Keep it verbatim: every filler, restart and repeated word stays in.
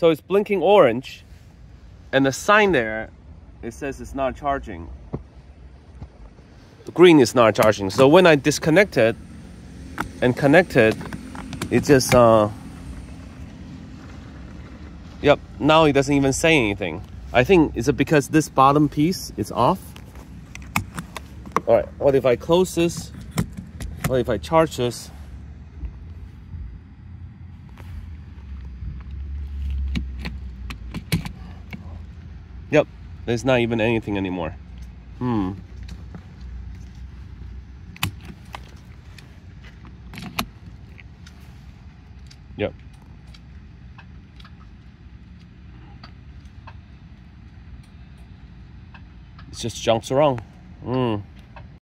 So it's blinking orange, and the sign there, it says it's not charging. The green is not charging. So when I disconnect it and connect it, it just uh yep, now it doesn't even say anything. I think is it because this bottom piece is off? All right, what if I close this? What if I charge this? Yep, there's not even anything anymore. Hmm. Yep. It just jumps around. Hmm.